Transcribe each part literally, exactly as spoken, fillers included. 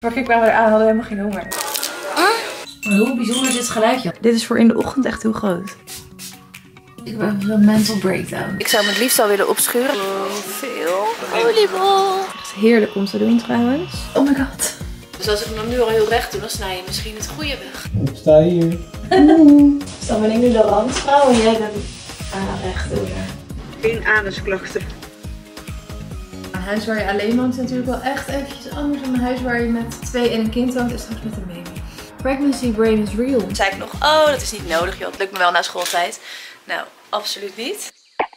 Vorige keer kwamen we eraan, hadden we helemaal geen honger. Maar hoe bijzonder is dit geluidje? Dit is voor in de ochtend echt heel groot. Ik heb even een mental breakdown. Ik zou hem het liefst al willen opschuren. Oh, veel oliebol. Echt heerlijk om te doen trouwens. Oh my god. Dus als ik hem nu al heel recht doe, dan snij je misschien het goede weg. Ik sta hier. Dus dan ben ik nu de randvrouw en jij bent aan recht doen. Geen anusklachten. Een huis waar je alleen woont is natuurlijk wel echt eventjes anders dan een huis waar je met twee en een kind woont en straks met een baby. Pregnancy brain is real. Dan zei ik nog, oh dat is niet nodig joh, het lukt me wel na schooltijd. Nou, absoluut niet.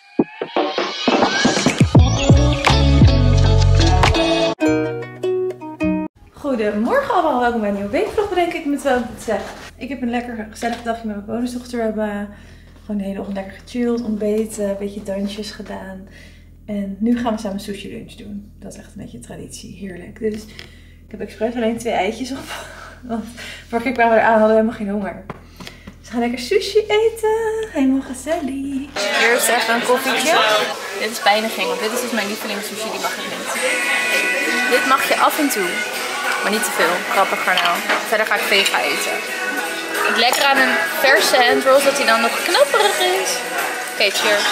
Goedemorgen allemaal, welkom bij een nieuwe weekvlog bedenk ik met wel te zeggen. Ik heb een lekker gezellig dagje met mijn bonusdochter. We hebben gewoon de hele ochtend lekker gechilled, ontbeten, een beetje dansjes gedaan. En nu gaan we samen sushi lunch doen. Dat is echt een beetje traditie, heerlijk. Dus ik heb expres alleen twee eitjes op. Want vorige keer kwamen we eraan, hadden we helemaal geen honger. Dus we gaan lekker sushi eten. Helemaal gezellig. Eerst even een koffietje. Dit is pijniging, want dit is dus mijn lievelings sushi, die mag ik niet. Dit mag je af en toe, maar niet te veel. Grappig garnaal. Verder ga ik vega eten. Het lekker aan een verse handroll is dat hij dan nog knapperig is. Oké, okay, cheers.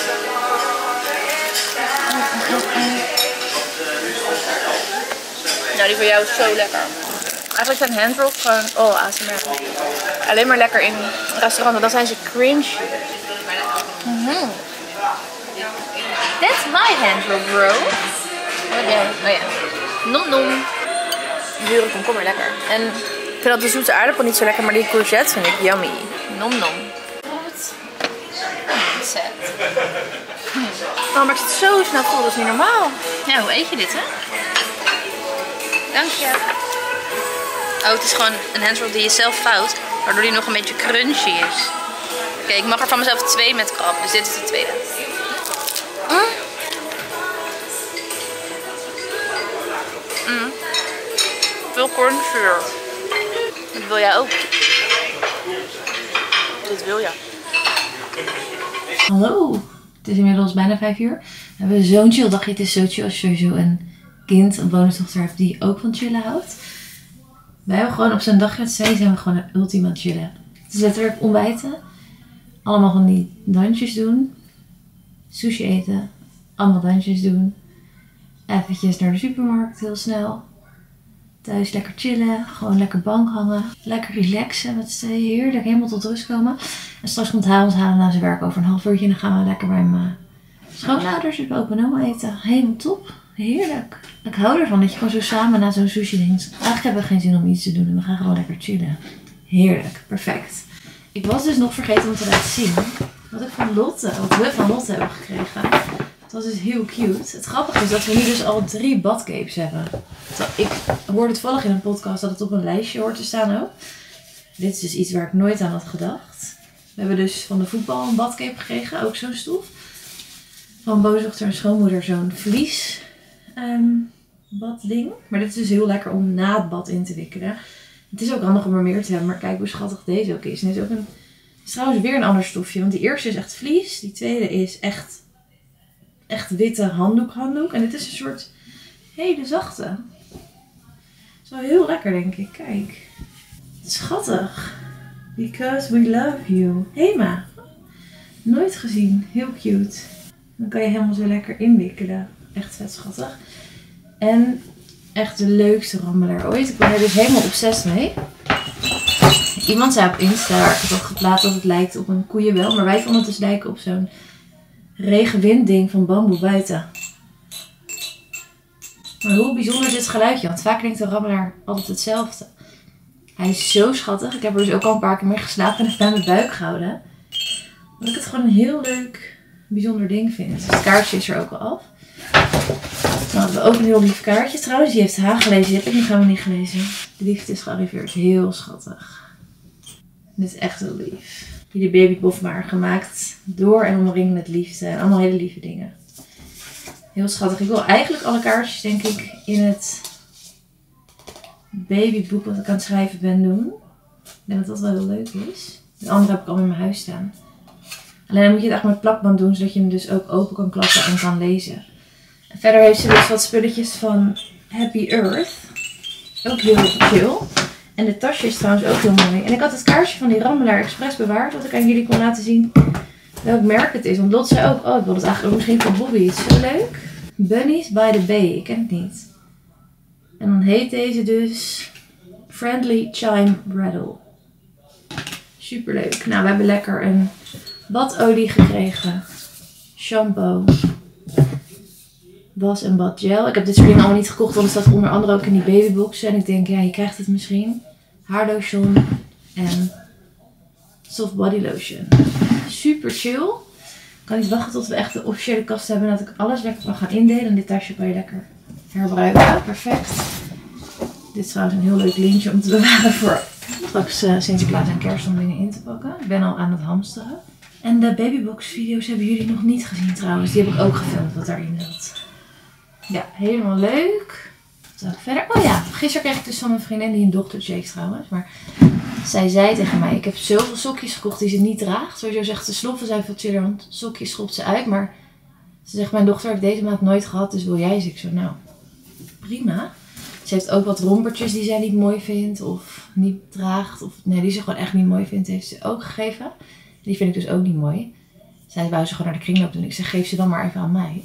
Nou, die van jou is zo lekker. Eigenlijk zijn handrolls gewoon, oh A S M R. Alleen maar lekker in restaurants, want dan zijn ze cringe. Mm-hmm. That's my handroll, bro. Oh ja, oh ja. Nom nom. Zure komkommer, lekker. En ik vind dat de zoete aardappel niet zo lekker, maar die courgette vind ik yummy. Nom nom. Wat? Zet. Oh, maar ik zit zo snel vol, dat is niet normaal. Ja, hoe eet je dit, hè? Dank je. Oh, het is gewoon een handroll die je zelf vouwt, waardoor die nog een beetje crunchy is. Oké, okay, ik mag er van mezelf twee met krab, dus dit is de tweede. Mm. Mm. Veel cornfleur. Dat wil jij ook. Dit wil je. Hallo, het is inmiddels bijna vijf uur. We hebben zo'n chill dagje. Het is zo chill als je sowieso een kind, een bonusdochter hebt die ook van chillen houdt. Wij hebben gewoon op zo'n dagje met zee zijn we gewoon een ultiem aan het chillen. Het is letterlijk ontbijten. Allemaal van die dansjes doen. Sushi eten. Allemaal dansjes doen. Eventjes naar de supermarkt heel snel. Thuis lekker chillen. Gewoon lekker bank hangen. Lekker relaxen met z'n tweeën. Heerlijk helemaal tot rust komen. En straks komt hij ons halen na zijn werk over een half uurtje. En dan gaan we lekker bij mijn schoonouders op open oma eten. Helemaal top. Heerlijk. Ik hou ervan dat je gewoon zo samen na zo'n sushi denkt. Eigenlijk hebben we geen zin om iets te doen en we gaan gewoon lekker chillen. Heerlijk. Perfect. Ik was dus nog vergeten om te laten zien wat ik van Lotte, wat we van Lotte hebben gekregen. Het was dus heel cute. Het grappige is dat we nu dus al drie badcapes hebben. Ik hoorde toevallig in een podcast dat het op een lijstje hoort te staan ook. Dit is dus iets waar ik nooit aan had gedacht. We hebben dus van de voetbal een badcape gekregen, ook zo'n stof. Van bonusdochter en schoonmoeder zo'n vlies. Um, badding. Maar dit is dus heel lekker om na het bad in te wikkelen. Het is ook handig om er meer te hebben. Maar kijk hoe schattig deze ook is. En dit is ook een, is trouwens weer een ander stofje. Want die eerste is echt vlies. Die tweede is echt, echt witte handdoek handdoek. En dit is een soort hele zachte. Dat is wel heel lekker denk ik. Kijk. Schattig. Because we love you. Hema. Nooit gezien. Heel cute. Dan kan je helemaal zo lekker inwikkelen. Echt vet schattig. En echt de leukste rammelaar ooit. Ik ben er dus helemaal obsessed mee. Iemand zei op Insta, waar ik het had geplaatst, dat het lijkt op een koeienbel. Maar wij vonden het dus lijken op zo'n regenwindding van bamboe buiten. Maar hoe bijzonder is dit geluidje? Want vaak klinkt de rammelaar altijd hetzelfde. Hij is zo schattig. Ik heb er dus ook al een paar keer mee geslapen en het bij mijn buik gehouden. Omdat ik het gewoon een heel leuk, bijzonder ding vind. Dus het kaartje is er ook al af. Dan hadden we ook een heel lief kaartje trouwens. Die heeft haar gelezen. Die heb ik nog helemaal niet gelezen. De liefde is gearriveerd. Heel schattig. Dit is echt heel lief. Die baby Bofma gemaakt door en omringd met liefde. En allemaal hele lieve dingen. Heel schattig. Ik wil eigenlijk alle kaartjes denk ik in het babyboek wat ik aan het schrijven ben doen. Ik denk dat dat wel heel leuk is. De andere heb ik al in mijn huis staan. Alleen dan moet je het echt met plakband doen. Zodat je hem dus ook open kan klappen en kan lezen. En verder heeft ze dus wat spulletjes van Happy Earth. Ook heel chill. En de tasje is trouwens ook heel mooi. En ik had het kaarsje van die Rammelaar expres bewaard. Wat ik aan jullie kon laten zien welk merk het is. Want Lot zei ook, oh ik wil het eigenlijk ook misschien voor Bobby. Het is zo leuk. Bunnies by the Bay. Ik ken het niet. En dan heet deze dus Friendly Chime Rattle. Super leuk. Nou, we hebben lekker een badolie gekregen. Shampoo. Was en badgel. Ik heb dit soort dingen allemaal niet gekocht, want het staat onder andere ook in die babybox. En ik denk, ja, je krijgt het misschien. Haarlotion en soft body lotion. Super chill. Ik kan niet wachten tot we echt de officiële kast hebben en dat ik alles lekker kan gaan indelen. En dit tasje kan je lekker herbruiken. Perfect. Dit is trouwens een heel leuk lintje om te bewaren voor straks uh, Sinterklaas en Kerst om dingen in te pakken. Ik ben al aan het hamsteren. En de babybox video's hebben jullie nog niet gezien trouwens. Die heb ik ook gefilmd wat daarin zat. Ja, helemaal leuk. Wat zou ik verder? Oh ja, gisteren kreeg ik dus van mijn vriendin die een dochtertje heeft trouwens. Maar zij zei tegen mij, ik heb zoveel sokjes gekocht die ze niet draagt. Sowieso zegt de sloffen zijn veel chiller, want sokjes schopt ze uit. Maar ze zegt, mijn dochter heeft deze maand nooit gehad, dus wil jij ze? Ik zo, nou, prima. Ze heeft ook wat rompertjes die zij niet mooi vindt of niet draagt. Of nee, die ze gewoon echt niet mooi vindt, heeft ze ook gegeven. Die vind ik dus ook niet mooi. Zij wou ze gewoon naar de kringloop doen. Ik zeg, geef ze dan maar even aan mij.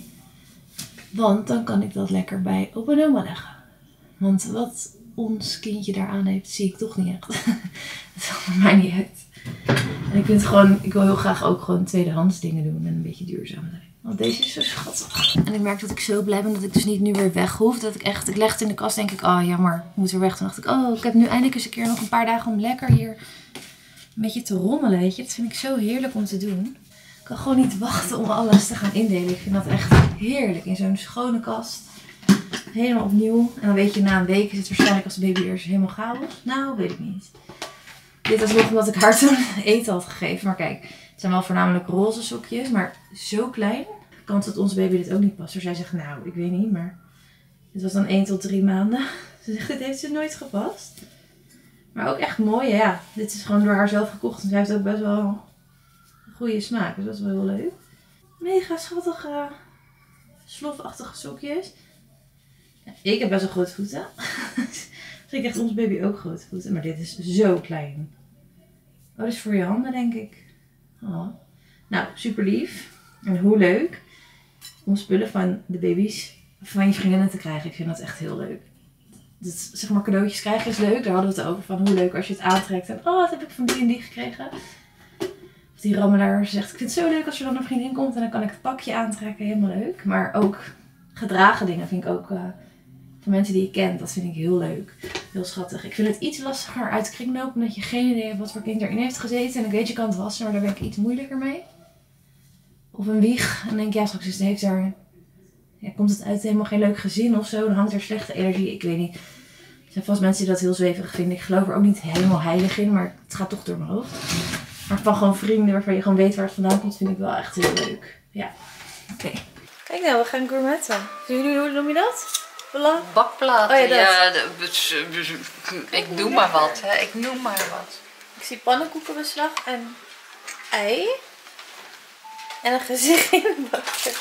Want dan kan ik dat lekker bij opa en oma leggen. Want wat ons kindje daaraan heeft, zie ik toch niet echt. Dat maakt mij niet uit. En ik vind gewoon, ik wil heel graag ook gewoon tweedehands dingen doen en een beetje duurzaam zijn. Want deze is zo schattig. En ik merk dat ik zo blij ben dat ik dus niet nu weer weg hoef. Dat ik echt, ik leg het in de kast, denk ik, oh jammer, ik moet weer weg. Toen dacht ik, oh, ik heb nu eindelijk eens een keer nog een paar dagen om lekker hier een beetje te rommelen, weet je. Dat vind ik zo heerlijk om te doen. Ik kan gewoon niet wachten om alles te gaan indelen. Ik vind dat echt heerlijk in zo'n schone kast. Helemaal opnieuw. En dan weet je, na een week is het waarschijnlijk als de baby er is helemaal chaos. Nou, weet ik niet. Dit was nog omdat ik haar toen eten had gegeven. Maar kijk, het zijn wel voornamelijk roze sokjes. Maar zo klein. Kans dat onze baby dit ook niet past. Dus zij zegt, nou, ik weet niet. Maar dit was dan één tot drie maanden. Ze zegt, dit heeft ze nooit gepast. Maar ook echt mooi, ja. Dit is gewoon door haar zelf gekocht. En zij heeft ook best wel een goede smaak. Dus dat is wel heel leuk. Mega schattige, slofachtige sokjes. Ja, ik heb best wel grote voeten. Misschien krijgt onze baby ook grote voeten. Maar dit is zo klein. Oh, dat is voor je handen, denk ik. Oh. Nou, super lief. En hoe leuk om spullen van de baby's van je vriendinnen te krijgen. Ik vind dat echt heel leuk. Dus, zeg maar, cadeautjes krijgen is leuk. Daar hadden we het over. Van hoe leuk als je het aantrekt. En oh, wat heb ik van die en die gekregen. Of die rammelaar zegt, ik vind het zo leuk als er dan een vriendin komt. En dan kan ik het pakje aantrekken. Helemaal leuk. Maar ook gedragen dingen vind ik ook... Uh, van mensen die je kent. Dat vind ik heel leuk. Heel schattig. Ik vind het iets lastiger uit de kringloop. Omdat je geen idee hebt wat voor kind erin heeft gezeten. En ik weet je kan het wassen. Maar daar ben ik iets moeilijker mee. Of een wieg. En dan denk ik, ja, straks is het, heeft daar... Ja, komt het uit helemaal geen leuk gezin of zo. Dan hangt er slechte energie. Ik weet niet. Er zijn vast mensen die dat heel zweverig vinden. Ik geloof er ook niet helemaal heilig in. Maar het gaat toch door mijn hoofd. Maar van gewoon vrienden waarvan je gewoon weet waar het vandaan komt. Vind ik wel echt heel leuk. Ja. Oké. Okay. Kijk nou, we gaan gourmetten. Jullie, hoe noem je dat? Belang? Bakplaten. Oh ja, dat. Ja, de, ik noem maar wat. Hè. Ik noem maar wat. Ik zie pannenkoekenbeslag en ei. En een gezicht in de bakje.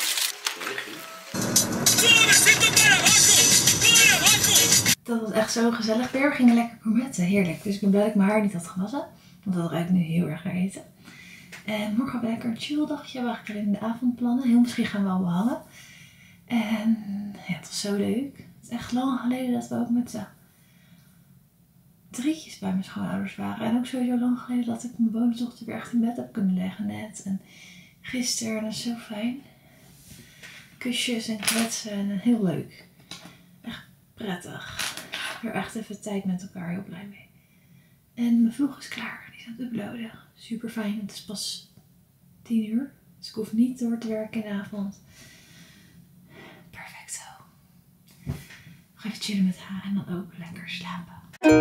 Dat was echt zo gezellig weer. We gingen lekker gourmetten. Heerlijk. Dus ik ben blij dat ik mijn haar niet had gewassen. Want dat ruikt nu heel erg naar eten. En morgen hebben we lekker een chill dagje. We hebben eigenlijk alleen in de avond plannen. Heel misschien gaan we al behangen. En ja, het was zo leuk. Het is echt lang geleden dat we ook met z'n drietjes bij mijn schoonouders waren. En ook sowieso lang geleden dat ik mijn bonusdochter weer echt in bed heb kunnen leggen net. En gisteren, en dat is zo fijn. Kusjes en kletsen en heel leuk. Echt prettig. Weer echt even tijd met elkaar, heel blij mee. En mijn vlog is klaar. Die is aan het uploaden. Super fijn. Het is pas tien uur. Dus ik hoef niet door te werken in de avond. Perfect zo. Nog even chillen met haar en dan ook lekker slapen.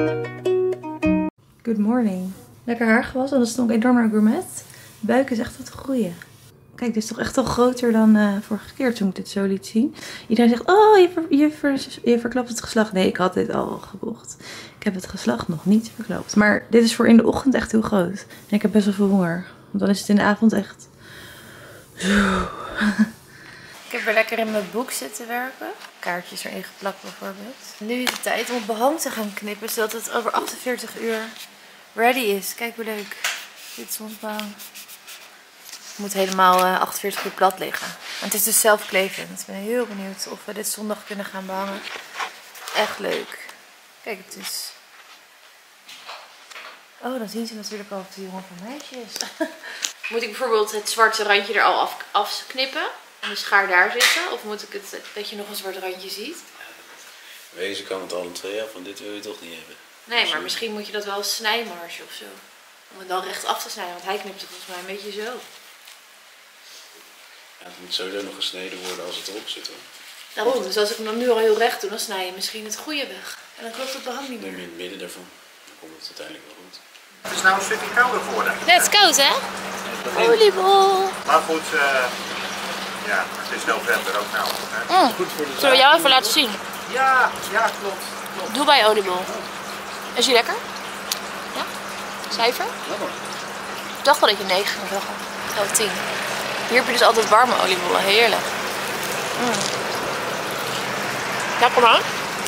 Good morning. Lekker haar gewassen. Dat stond enorm naar gourmet. De buik is echt wat groeien. Kijk, dit is toch echt al groter dan uh, vorige keer toen ik dit zo liet zien. Iedereen zegt, oh, je, ver, je, ver, je verklapt het geslacht. Nee, ik had dit al gekocht. Ik heb het geslacht nog niet verklapt. Maar dit is voor in de ochtend echt heel groot. En ik heb best wel veel honger. Want dan is het in de avond echt... Zo. Ik heb weer lekker in mijn boek zitten werken. Kaartjes erin geplakt bijvoorbeeld. Nu is het tijd om het behang te gaan knippen, zodat het over achtenveertig uur ready is. Kijk hoe leuk. Dit is ons behang. Het moet helemaal uh, achtenveertig uur plat liggen. En het is dus zelfklevend. Ik ben heel benieuwd of we dit zondag kunnen gaan behangen. Echt leuk. Kijk het dus. Oh, dan zien ze natuurlijk al of de jongen van meisje is. Moet ik bijvoorbeeld het zwarte randje er al af, afknippen? En de schaar daar zitten? Of moet ik het dat je nog een zwart randje ziet? Wezen kan het alle twee af, want dit wil je toch niet hebben. Nee, maar misschien moet je dat wel als snijmarge of zo. Om het dan recht af te snijden, want hij knipt het volgens mij een beetje zo. Ja, het moet sowieso nog gesneden worden als het erop zit hoor. Daarom, dus als ik hem dan nu al heel recht doe, dan snij je misschien het goede weg. En dan klopt het behang niet Neem meer. je in het midden daarvan, dan komt het uiteindelijk wel goed. Het is nou een stukje kouder geworden. Ja, het is koud hè? Oliebol. Maar goed, uh, ja, het is november ook nou. Hè. Mm. Zullen we jou even laten zien? Ja, ja, klopt. klopt. Doe bij oliebol. Is die lekker? Ja? Cijfer? Ik dacht wel dat je negen ging zeggen. Of tien. Hier heb je dus altijd warme oliebollen. Heerlijk. Mm. Ja, kom aan.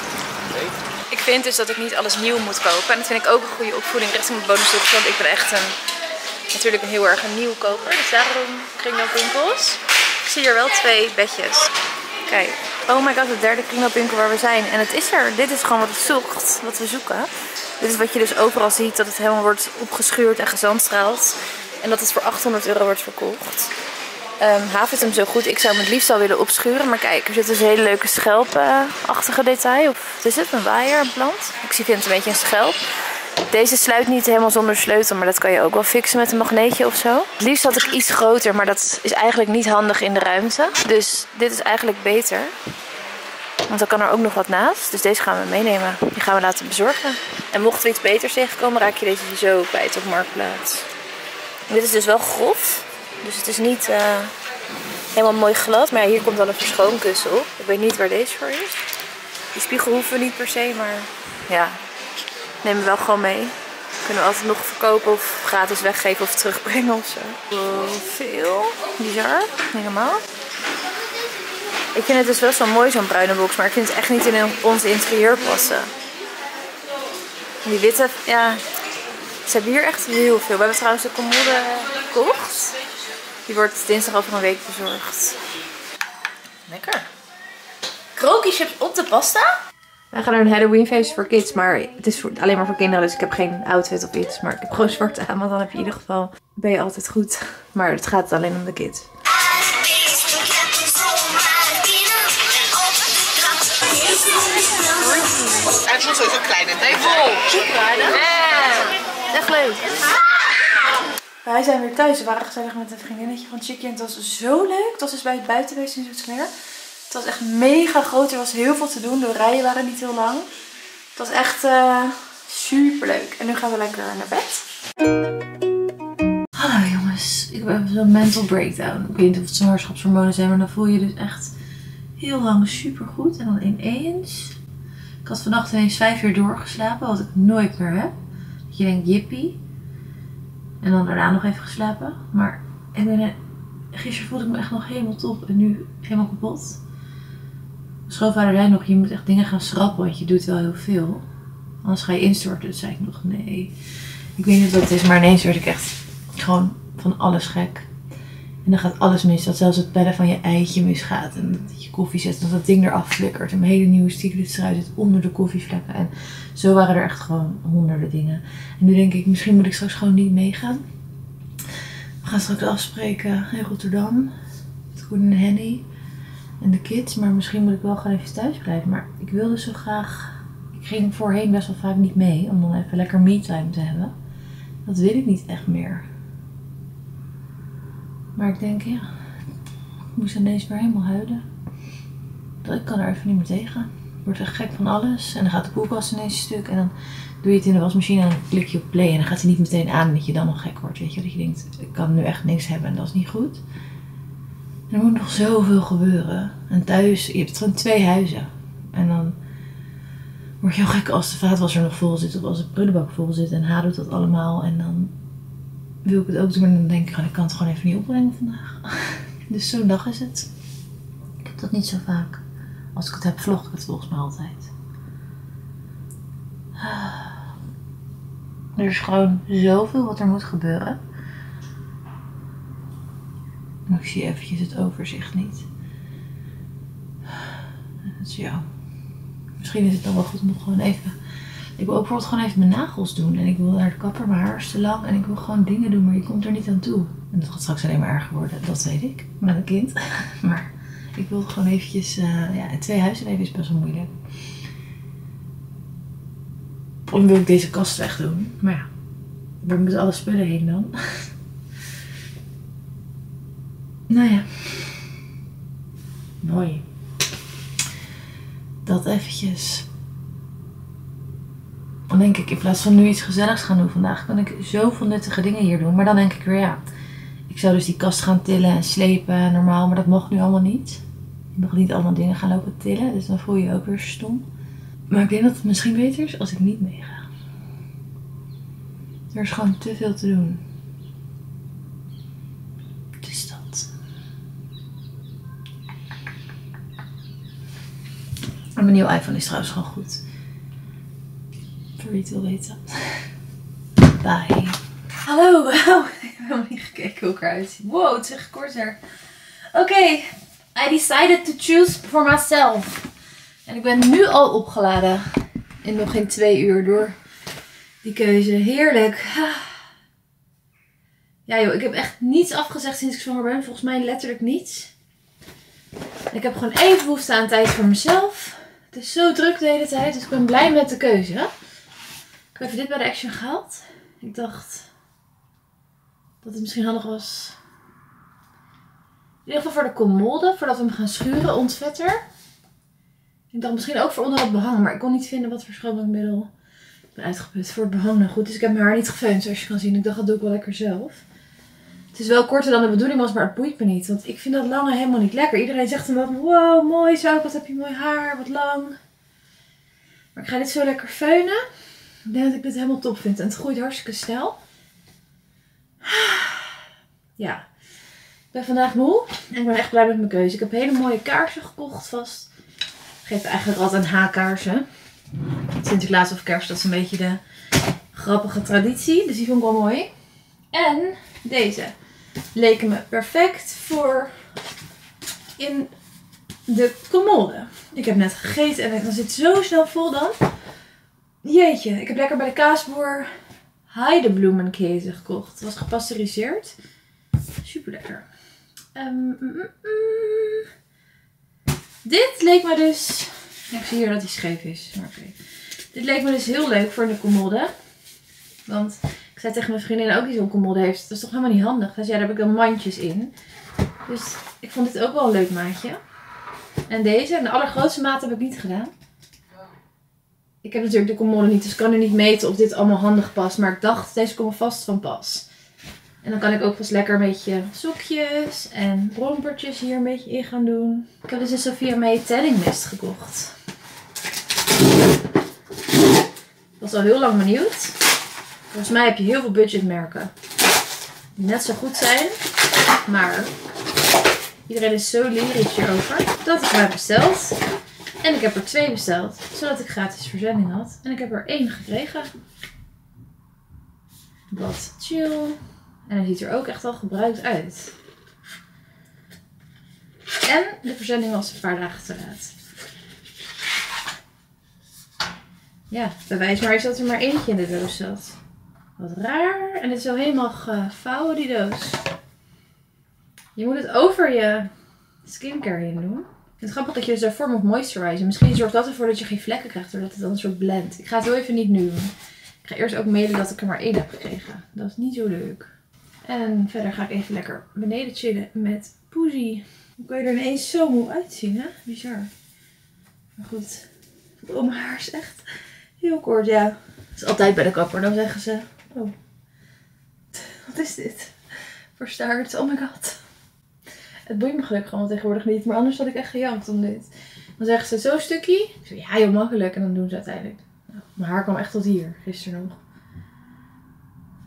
Ik vind dus dat ik niet alles nieuw moet kopen. En dat vind ik ook een goede opvoeding richting mijn bonusdochter. Want ik ben echt een, natuurlijk een heel erg een nieuw koper. Dus daarom kringloopwinkels. Ik zie hier wel twee bedjes. Kijk. Oh my god, de derde kringloopwinkel waar we zijn. En het is er. Dit is gewoon wat ik zocht. Wat we zoeken. Dit is wat je dus overal ziet. Dat het helemaal wordt opgeschuurd en gezandstraald. En dat het voor achthonderd euro wordt verkocht. Um, Haaf vindt hem zo goed. Ik zou hem het liefst al willen opschuren. Maar kijk, er zit dus een hele leuke schelpachtige detail. Of wat is het? Een waaier, een plant? Ik zie het een beetje een schelp. Deze sluit niet helemaal zonder sleutel. Maar dat kan je ook wel fixen met een magneetje of zo. Het liefst had ik iets groter. Maar dat is eigenlijk niet handig in de ruimte. Dus dit is eigenlijk beter. Want dan kan er ook nog wat naast. Dus deze gaan we meenemen. Die gaan we laten bezorgen. En mocht er iets beters tegenkomen, raak je deze zo kwijt op Marktplaats. En dit is dus wel grof. Dus het is niet uh, helemaal mooi glad. Maar ja, hier komt dan een verschoonkussen op. Ik weet niet waar deze voor is. Die spiegel hoeven we niet per se, maar ja, nemen we wel gewoon mee. Kunnen we altijd nog verkopen of gratis weggeven of terugbrengen of zo. Wow, veel. Bizar. Niet normaal. Ik vind het dus best wel mooi zo'n bruine box. Maar ik vind het echt niet in ons interieur passen. En die witte, ja. Ze hebben hier echt heel veel. We hebben trouwens de commode gekocht. Die wordt dinsdag over een week bezorgd. Lekker. Kroki chips op de pasta. Wij gaan naar een Halloween feest voor kids. Maar het is voor, alleen maar voor kinderen. Dus ik heb geen outfit of iets. Maar ik heb gewoon zwart aan. Want dan heb je in ieder geval, ben je altijd goed. Maar het gaat alleen om de kids. Hij is nog zo'n kleine tafel. Super aardig. Ja, echt leuk. Wij zijn weer thuis. We waren gezellig met een vriendinnetje van Chickie. En het was zo leuk. Het was dus bij het buitenwees in Zoetermeer. Het was echt mega groot. Er was heel veel te doen. De rijen waren niet heel lang. Het was echt uh, super leuk. En nu gaan we lekker naar bed. Hallo jongens. Ik heb even zo'n mental breakdown. Ik weet niet of het zwangerschapshormonen zijn. Maar dan voel je dus echt heel lang super goed. En dan ineens. Ik had vannacht ineens vijf uur doorgeslapen. Wat ik nooit meer heb. Dat je denkt jippie. En dan daarna nog even geslapen. Maar ik ben, gisteren voelde ik me echt nog helemaal top. En nu helemaal kapot. Mijn schoonvader zei nog, je moet echt dingen gaan schrappen. Want je doet wel heel veel. Anders ga je instorten. Dus zei ik nog, nee. Ik weet niet wat het is. Maar ineens werd ik echt gewoon van alles gek. En dan gaat alles mis. Dat zelfs het pellen van je eitje misgaat. En dat je koffie zet. En dat dat ding eraf flikkert. En mijn hele nieuwe stiekelitstrui zit onder de koffievlekken. En zo waren er echt gewoon honderden dingen. En nu denk ik, misschien moet ik straks gewoon niet meegaan. We gaan straks afspreken in Rotterdam. Met Koen en Henny. En de kids. Maar misschien moet ik wel gewoon even thuis blijven. Maar ik wilde zo graag. Ik ging voorheen best wel vaak niet mee. Om dan even lekker me-time te hebben. Dat wil ik niet echt meer. Maar ik denk, ja, ik moest ineens weer helemaal huilen. Ik kan er even niet meer tegen. Ik word echt gek van alles. En dan gaat de koelkast ineens stuk. En dan doe je het in de wasmachine en dan klik je op play. En dan gaat hij niet meteen aan en dat je dan nog gek wordt. Weet je, dat je denkt, ik kan nu echt niks hebben en dat is niet goed. En er moet nog zoveel gebeuren. En thuis, je hebt gewoon twee huizen. En dan word je heel gek als de vaatwasser nog vol zit. Of als de prullenbak vol zit. En Ha doet dat allemaal. En dan wil ik het ook doen. Maar dan denk ik, ik kan het gewoon even niet opbrengen vandaag. Dus zo'n dag is het. Dat niet zo vaak. Als ik het heb, vlog ik het volgens mij altijd. Er is gewoon zoveel wat er moet gebeuren. En ik zie eventjes het overzicht niet. Dat is jou. Misschien is het dan wel goed om gewoon even... Ik wil ook bijvoorbeeld gewoon even mijn nagels doen. En ik wil naar de kapper, mijn haar is te lang. En ik wil gewoon dingen doen, maar je komt er niet aan toe. En dat gaat straks alleen maar erger worden, dat weet ik. Met een kind. Maar ik wil gewoon eventjes... Uh, ja, twee huizen leven is best wel moeilijk. Dan wil ik deze kast wegdoen. Maar ja, waar moeten alle spullen heen dan? Nou ja. Mooi. Dat eventjes. Dan denk ik, in plaats van nu iets gezelligs gaan doen vandaag, kan ik zoveel nuttige dingen hier doen. Maar dan denk ik weer, ja, ik zou dus die kast gaan tillen en slepen normaal, maar dat mag nu allemaal niet. Je mag niet allemaal dingen gaan lopen tillen, dus dan voel je je ook weer stom. Maar ik denk dat het misschien beter is als ik niet meega. Er is gewoon te veel te doen. Dus dat. En mijn nieuwe iPhone is trouwens gewoon goed. Voor wie het wil weten. Bye. Hallo. Oh, ik heb helemaal niet gekeken hoe ik eruit zie. Wow, het is echt korter. Oké. Okay. I decided to choose for myself. En ik ben nu al opgeladen. In nog geen twee uur door die keuze. Heerlijk. Ja joh, ik heb echt niets afgezegd sinds ik zwanger ben. Volgens mij letterlijk niets. Ik heb gewoon even behoefte aan tijd voor mezelf. Het is zo druk de hele tijd, dus ik ben blij met de keuze. Ik heb even dit bij de Action gehaald. Ik dacht dat het misschien handig was. In ieder geval voor de commode, voordat we hem gaan schuren, ontvetter. Ik dacht misschien ook voor onder het behang, maar ik kon niet vinden wat voor schoonmaakmiddel. Ik ben uitgeput voor het behang. Nou goed, dus ik heb mijn haar niet gefeund zoals je kan zien. Ik dacht dat doe ik wel lekker zelf. Het is wel korter dan de bedoeling was, maar het boeit me niet. Want ik vind dat lange helemaal niet lekker. Iedereen zegt dan wel, wow, mooi zo, wat heb je mooi haar, wat lang. Maar ik ga dit zo lekker feunen. Ik denk dat ik dit helemaal top vind. En het groeit hartstikke snel. Ja. Ik ben vandaag moe. En ik ben echt blij met mijn keuze. Ik heb hele mooie kaarsen gekocht vast. Ik geef eigenlijk altijd haakkaarsen. Sinterklaas of kerst, dat is een beetje de grappige traditie. Dus die vond ik wel mooi. En deze leken me perfect voor in de commode. Ik heb net gegeten en dan zit het zo snel vol dan. Jeetje, ik heb lekker bij de kaasboer heidebloemenkäse gekocht. Het was gepasteuriseerd. Super lekker. Um, mm, mm, mm. Dit leek me dus... Ja, ik zie hier dat hij scheef is. Maar okay. Dit leek me dus heel leuk voor de commode. Want ik zei tegen mijn vriendin ook die zo'n commode heeft. Dat is toch helemaal niet handig. Dus ja, daar heb ik dan mandjes in. Dus ik vond dit ook wel een leuk maatje. En deze, en de allergrootste maat heb ik niet gedaan. Ik heb natuurlijk de commode niet, dus ik kan er niet meten of dit allemaal handig past. Maar ik dacht, deze komen vast van pas. En dan kan ik ook vast lekker een beetje sokjes en rompertjes hier een beetje in gaan doen. Ik heb dus een Sophia May tanning mist gekocht. Ik was al heel lang benieuwd. Volgens mij heb je heel veel budgetmerken die net zo goed zijn. Maar iedereen is zo lyrisch hierover dat ik mij besteld. En ik heb er twee besteld, zodat ik gratis verzending had. En ik heb er één gekregen. Wat chill. En hij ziet er ook echt al gebruikt uit. En de verzending was een paar dagen te laat. Ja, bewijs maar eens dat er maar eentje in de doos zat. Wat raar. En het is al helemaal gevouwen, die doos. Je moet het over je skincare heen doen. Ik vind het grappig dat je dus daarvoor moet moisturizen. Misschien zorgt dat ervoor dat je geen vlekken krijgt, doordat het dan een soort blendt. Ik ga het heel even niet nu doen. Ik ga eerst ook mailen dat ik er maar één heb gekregen. Dat is niet zo leuk. En verder ga ik even lekker beneden chillen met Poesie. Dan kan je er ineens zo moe uitzien, hè? Bizar. Maar goed. Oh, mijn haar is echt heel kort, ja. Het is altijd bij de kapper. Dan zeggen ze, oh, wat is dit? Voor staart, oh my god. Het boeit me gelukkig allemaal tegenwoordig niet. Maar anders had ik echt gejamd om dit. Dan zeggen ze, zo'n stukje? Ik zeg, ja joh, makkelijk. En dan doen ze uiteindelijk. Nou, mijn haar kwam echt tot hier, gisteren nog.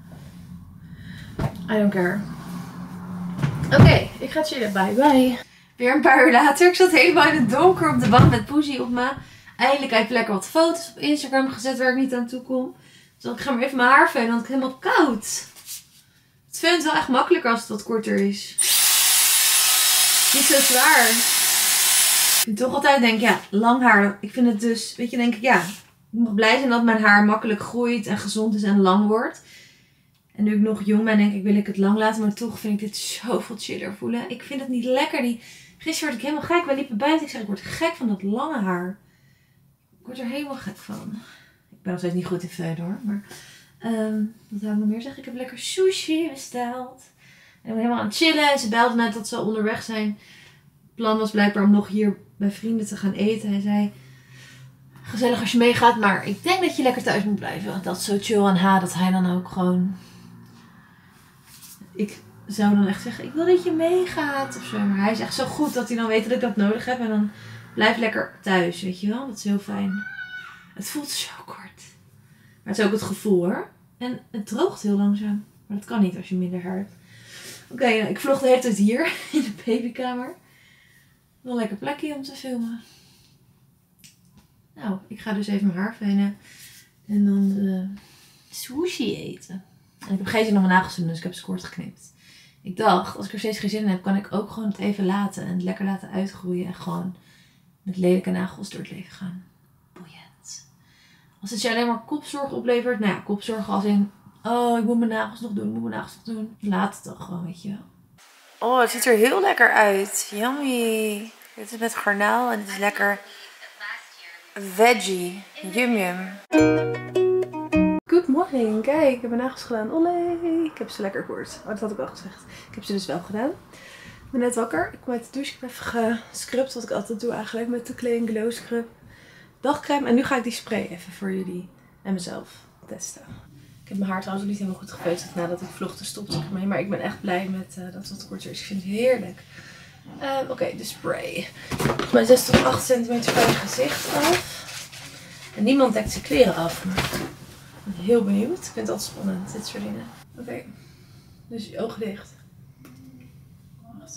I don't care. Oké, okay, ik ga chillen. Bye bye. Weer een paar uur later. Ik zat helemaal in het donker op de bank met Poesie op me. Eindelijk heb ik lekker wat foto's op Instagram gezet waar ik niet aan toe kom. Dus ik ga maar even mijn haar vegen, want ik heb helemaal koud. Ik vind het wel echt makkelijker als het wat korter is. Niet zo zwaar. Ik toch altijd denk, ja, lang haar. Ik vind het dus, weet je, denk ik, ja. Ik mag blij zijn dat mijn haar makkelijk groeit en gezond is en lang wordt. En nu ik nog jong ben, denk ik, wil ik het lang laten. Maar toch vind ik dit zoveel chiller voelen. Ik vind het niet lekker. Die... Gisteren werd ik helemaal gek. Wij liepen buiten. Ik zeg, ik word gek van dat lange haar. Ik word er helemaal gek van. Ik ben nog steeds niet goed in feunen hoor. Maar um, wat zou ik nog meer zeggen? Ik heb lekker sushi besteld. En ik ben helemaal aan het chillen. En ze belde net dat ze al onderweg zijn. Het plan was blijkbaar om nog hier bij vrienden te gaan eten. Hij zei, gezellig als je meegaat. Maar ik denk dat je lekker thuis moet blijven. Dat is zo chill aan haar. Dat hij dan ook gewoon... Ik zou dan echt zeggen, ik wil dat je meegaat of zo. Maar hij is echt zo goed dat hij dan weet dat ik dat nodig heb. En dan blijf lekker thuis, weet je wel. Dat is heel fijn. Het voelt zo kort. Maar het is ook het gevoel hoor. En het droogt heel langzaam. Maar dat kan niet als je minder haar hebt. Oké, okay, nou, ik vlog de hele tijd hier in de babykamer. Wel een lekker plekje om te filmen. Nou, ik ga dus even mijn haar venen. En dan uh, sushi eten. En ik heb geen zin om mijn nagels te doen, dus ik heb ze kort geknipt. Ik dacht, als ik er steeds geen zin in heb, kan ik ook gewoon het even laten. En het lekker laten uitgroeien. En gewoon met lelijke nagels door het leven gaan. Boeiend. Als het je alleen maar kopzorg oplevert. Nou ja, kopzorg als in... Oh, ik moet mijn nagels nog doen, ik moet mijn nagels nog doen. Laat het dan gewoon, weet je wel. Oh, het ziet er heel lekker uit. Yummy. Dit is met garnaal en het is lekker veggie. Yum yum. Good morning. Kijk, ik heb mijn nagels gedaan. Olé. Ik heb ze lekker kort. Oh, dat had ik al gezegd. Ik heb ze dus wel gedaan. Ik ben net wakker. Ik kom uit de douche. Ik heb even gescrubt, wat ik altijd doe eigenlijk. Met de Clean Glow Scrub dagcreme. En nu ga ik die spray even voor jullie en mezelf testen. Ik heb mijn haar trouwens niet helemaal goed gefeest nadat ik vlogde stopte ik ermee. Maar ik ben echt blij met uh, dat het wat korter is. Ik vind het heerlijk. Uh, Oké, okay, de spray. Volgens mij zes tot acht centimeter van je gezicht af. En niemand dekt zijn kleren af. Maar ik ben heel benieuwd. Ik vind het altijd spannend, dit soort dingen. Oké, okay. Dus je ogen dicht. Wacht.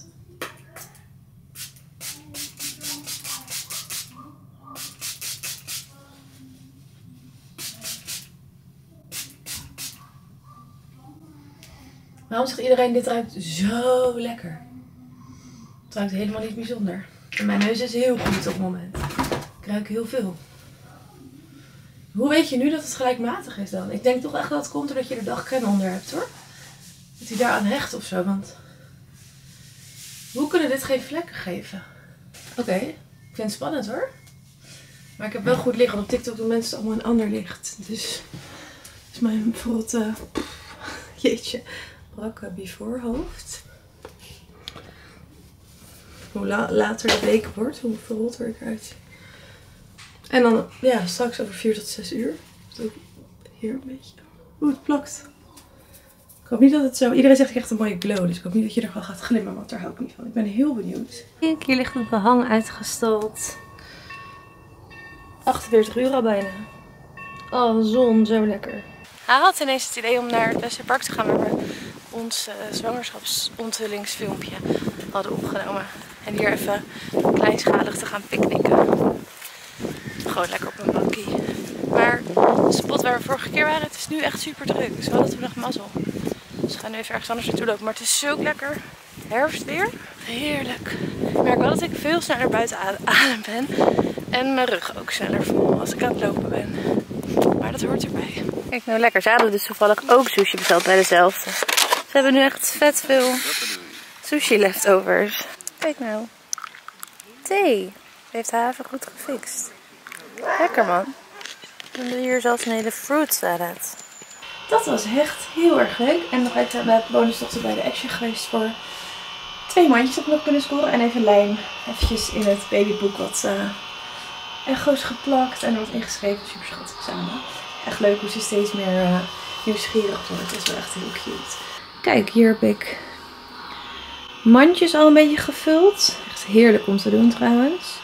Waarom zegt iedereen dit ruikt zo lekker? Het ruikt helemaal niet bijzonder. En mijn neus is heel goed op het moment. Ik ruik heel veel. Hoe weet je nu dat het gelijkmatig is dan? Ik denk toch echt dat het komt doordat je er dagcrème onder hebt hoor. Dat hij daaraan hecht of zo. Want hoe kunnen dit geen vlekken geven? Oké, okay, ik vind het spannend hoor. Maar ik heb wel goed licht. Want op TikTok doen mensen het allemaal een ander licht. Dus, dus mijn verrotte... Jeetje. Brakke before hoofd. Hoe la later de week wordt, hoe verrot ik eruit zie. En dan, ja, straks over vier tot zes uur. Hier een beetje. Oeh, het plakt. Ik hoop niet dat het zo... Iedereen zegt ik echt een mooie glow. Dus ik hoop niet dat je er gewoon gaat glimmen. Want daar hou ik niet van. Ik ben heel benieuwd. Kijk, hier ligt een behang uitgestald. achtenveertig euro bijna. Oh, zon. Zo lekker. Hij had ineens het idee om naar het Westerpark te gaan. Waar we ons uh, zwangerschapsonthullingsfilmpje hadden opgenomen. En hier even kleinschalig te gaan picknicken. Gewoon lekker op een bankje. Maar de spot waar we vorige keer waren, het is nu echt super druk. Dus we hadden toen nog mazzel. Dus we gaan nu even ergens anders naartoe lopen. Maar het is zo lekker herfstweer. Heerlijk. Ik merk wel dat ik veel sneller buiten adem ben. En mijn rug ook sneller voel als ik aan het lopen ben. Maar dat hoort erbij. Kijk nou lekker. Ze hadden dus toevallig ook sushi besteld bij dezelfde. Ze hebben nu echt vet veel sushi leftovers. Kijk nou. Thee. Heeft de haven goed gefixt. Lekker man. En hier zelfs een hele fruit salad. Dat was echt heel erg leuk. En nog even met bonusdochter bij de Action geweest voor twee mandjes heb ik nog kunnen scoren. En even lijm eventjes in het babyboek wat uh, echo's geplakt. En er wordt ingeschreven. Super schattig samen. Echt leuk hoe ze steeds meer uh, nieuwsgierig wordt. Dat is wel echt heel cute. Kijk, hier heb ik mandjes al een beetje gevuld. Echt heerlijk om te doen trouwens.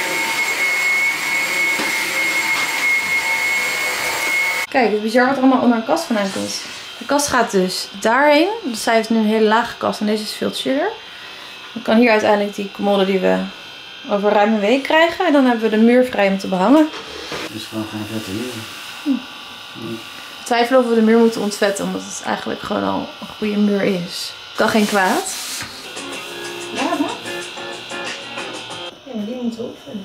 Kijk, het is bizar wat er allemaal onder een kast vandaan komt. De kast gaat dus daarheen. Dus zij heeft nu een hele lage kast en deze is veel chiller. Dan kan hier uiteindelijk die commode die we over ruim een week krijgen. En dan hebben we de muur vrij om te behangen. Dus gewoon geen vette muur. Hm. Ik twijfel of we de muur moeten ontvetten, omdat het eigenlijk gewoon al een goede muur is. Kan geen kwaad. Ja, hè? Ja, maar die moeten we opvullen.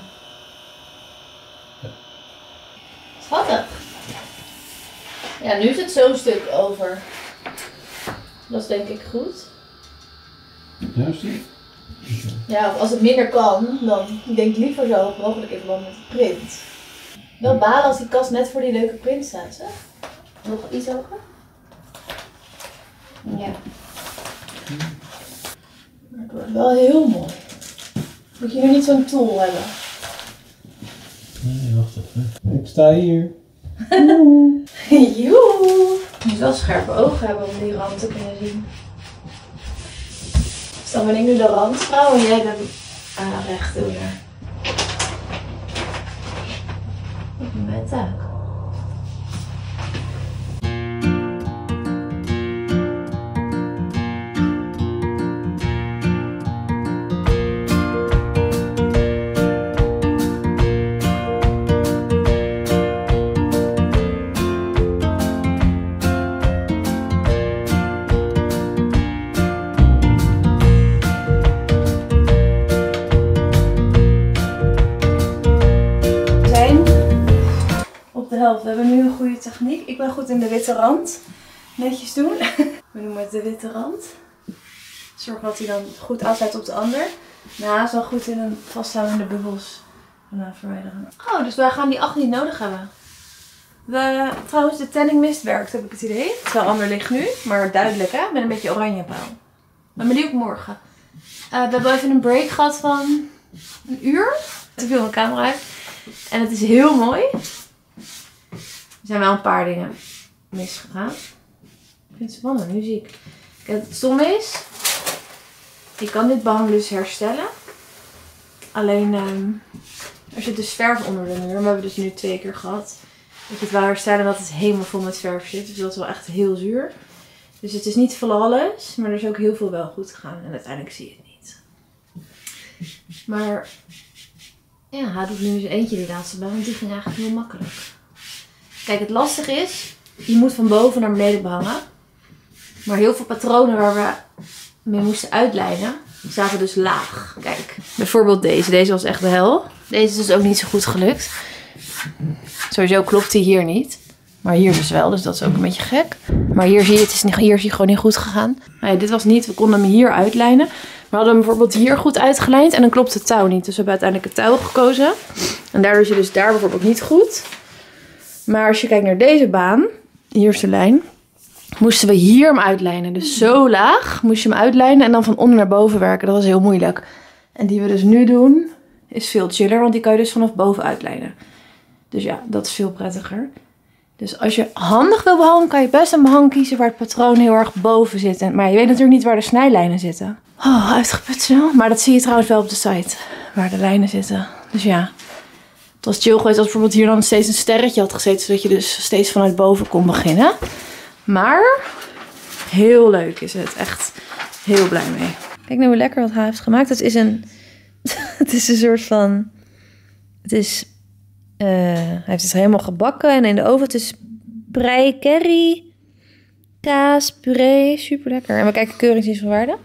Schattig. Ja, nu is het zo'n stuk over. Dat is denk ik goed. Juist niet. Ja, of als het minder kan, dan ik denk liever zo hoog mogelijk in verband met de print. Wel balen als die kast net voor die leuke print staat, zeg. Nog iets hoger? Ja. Maar het wordt wel heel mooi. Moet je nu niet zo'n tool hebben? Nee, wacht even. Ik sta hier. Joe! Je moet wel scherpe ogen hebben om die rand te kunnen zien. Dus dan ben ik nu de randvrouw en jij de aanrechtdoener. Dat is mijn taak. We hebben nu een goede techniek. Ik ben goed in de witte rand. Netjes doen. We noemen het de witte rand. Zorg dat hij dan goed aansluit op de ander. Nou, is wel goed in een vasthoudende bubbels daarna verwijderen. Oh, dus wij gaan die acht niet nodig hebben. We, trouwens, de tanning mist werkt, heb ik het idee. Het is wel ander licht nu, maar duidelijk hè. Met een beetje oranje paal. Maar die ook morgen. Uh, we hebben even een break gehad van een uur. Te veel mijn camera uit. En het is heel mooi. Er zijn wel een paar dingen misgegaan. Ik vind het spannend, nu zie ik. Kijk, het stom is, je kan dit behang dus herstellen. Alleen, um, er zit dus verf onder de muur. Maar we hebben dus nu twee keer gehad. Dat je het wel herstellen dat het helemaal vol met verf zit. Dus dat is wel echt heel zuur. Dus het is niet flawless, maar er is ook heel veel wel goed gegaan. En uiteindelijk zie je het niet. Maar, ja, hij doet nu eens eentje die laatste baan. Want die ging eigenlijk heel makkelijk. Kijk, het lastige is, je moet van boven naar beneden behangen. Maar heel veel patronen waar we mee moesten uitlijnen, zaten dus laag. Kijk, bijvoorbeeld deze. Deze was echt de hel. Deze is dus ook niet zo goed gelukt. Sowieso klopt die hier niet. Maar hier dus wel, dus dat is ook een beetje gek. Maar hier zie je, het is niet, hier is hij gewoon niet goed gegaan. Nou ja, dit was niet, we konden hem hier uitlijnen. We hadden hem bijvoorbeeld hier goed uitgelijnd en dan klopt het touw niet. Dus we hebben uiteindelijk het touw gekozen. En daardoor is hij dus daar bijvoorbeeld niet goed. Maar als je kijkt naar deze baan, hier is de lijn, moesten we hier hem uitlijnen. Dus zo laag moest je hem uitlijnen en dan van onder naar boven werken. Dat was heel moeilijk. En die we dus nu doen, is veel chiller, want die kan je dus vanaf boven uitlijnen. Dus ja, dat is veel prettiger. Dus als je handig wil behangen, kan je best een behang kiezen waar het patroon heel erg boven zit. Maar je weet natuurlijk niet waar de snijlijnen zitten. Oh, uitgeput snel. Maar dat zie je trouwens wel op de site, waar de lijnen zitten. Dus ja. Het was chill geweest als bijvoorbeeld hier dan steeds een sterretje had gezeten. Zodat je dus steeds vanuit boven kon beginnen. Maar heel leuk is het. Echt heel blij mee. Kijk nou hoe lekker wat hij heeft gemaakt. Het is een, het is een soort van... Het is... Uh, hij heeft het helemaal gebakken. En in de oven het is brei, curry, kaas, puree. Super lekker. En we kijken keuringsdienst van waarde.